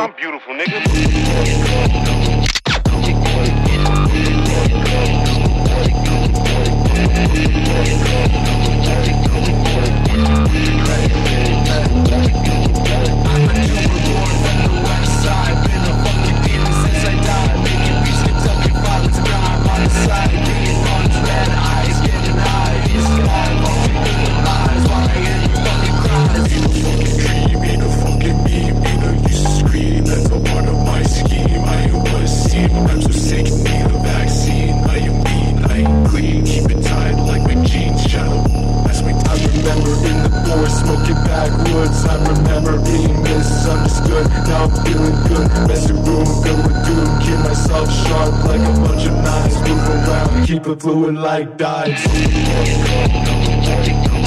I'm beautiful, nigga. Smoking backwoods, I remember being misunderstood. Now I'm feeling good, messy room filled with doom. Keep myself sharp like a bunch of knives. Move around, keep it fluid like dives.